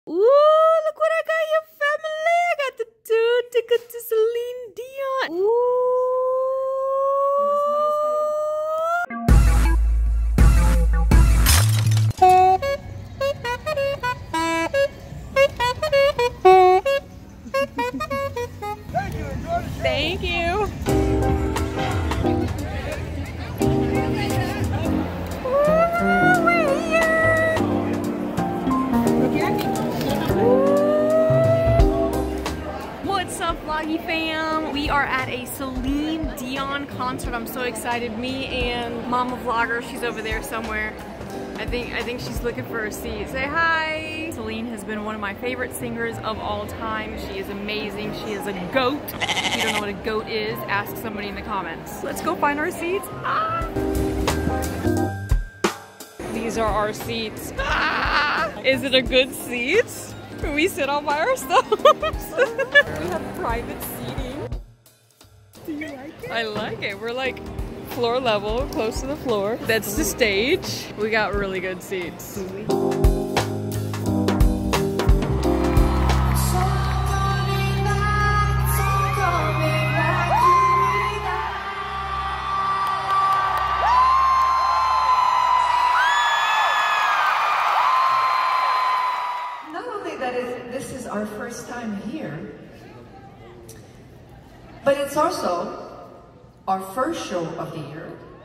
Ooh, look what I got your family. I got the 2 tickets to Celine Dion. Ooh. Thank you. What's up, Vloggy fam? We are at a Celine Dion concert. I'm so excited. Me and Mama Vlogger, she's over there somewhere. I think she's looking for a seat. Say hi! Celine has been one of my favorite singers of all time. She is amazing. She is a goat. If you don't know what a goat is, ask somebody in the comments. Let's go find our seats. Ah! These are our seats. Ah! Is it a good seat? We sit all by ourselves. We have private seating. Do you like it? I like it. We're like floor level, close to the floor. That's the stage. We got really good seats. Not only that this is our first time here, but it's also our first show of the year.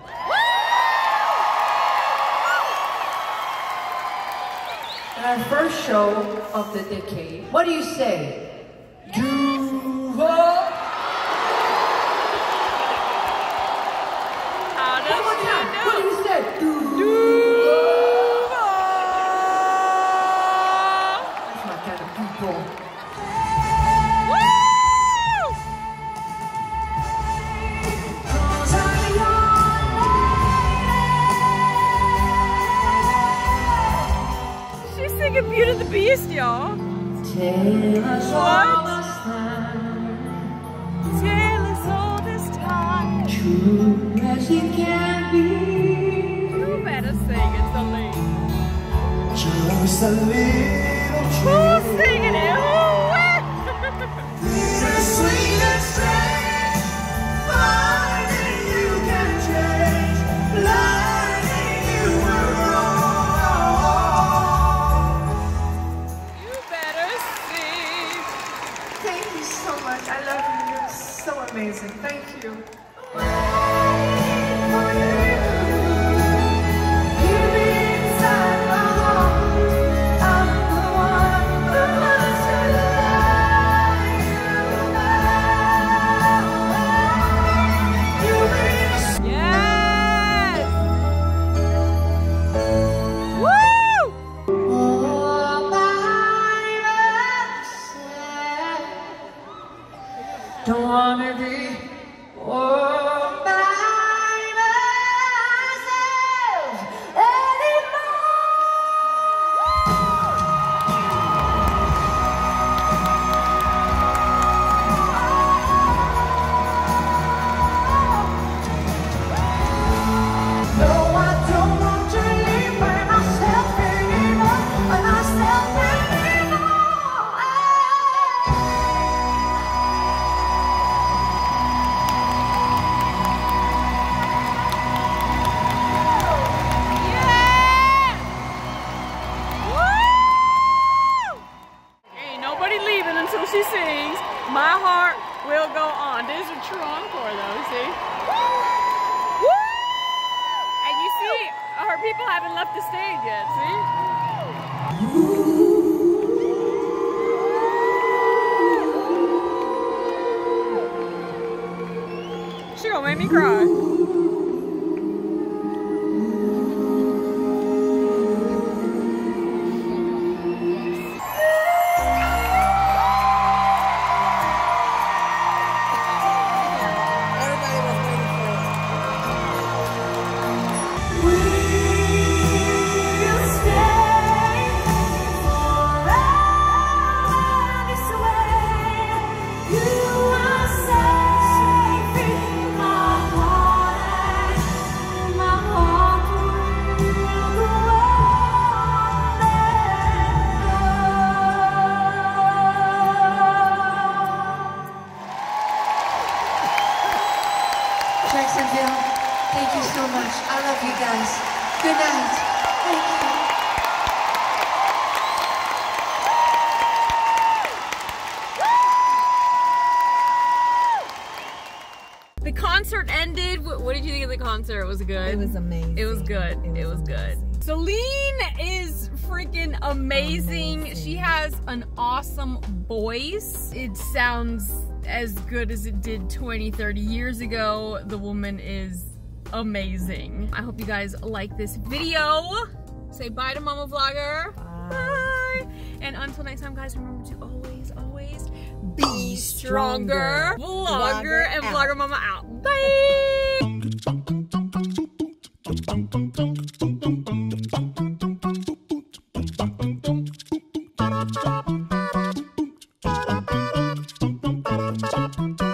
And our first show of the decade. What do you say? Duval? How does One more she time. know? What do you say? Duval. That's my kind of people. Beauty and the Beast, y'all. What? Tale us all this time. True as it can be. You better sing it, Celine. Just a little Who's singing it? the sweetest thing, finding you can change, learning you were wrong. You better sing. Thank you so much. I love you. You're so amazing. Thank you. Yes! Woo! Don't wanna be all by myself anymore. No, I don't want to live by myself anymore. By myself anymore. Yeah! Woo! Ain't nobody leaving until she sings. My heart will go on. This is a true encore though, see? Woo! And you see, her people haven't left the stage yet, see? She gonna make me cry. You are safe in my heart. you so much. I love you guys. Good night. Thank you. The concert ended. What did you think of the concert? Was it good? It was amazing. It was good. It was good. Celine is freaking amazing. She has an awesome voice. It sounds as good as it did 20, 30 years ago. The woman is amazing. I hope you guys like this video. Say bye to Mama Vlogger. Bye. And until next time, guys, remember to always, always be stronger. Vlogger and Vlogger Mama out. Bye.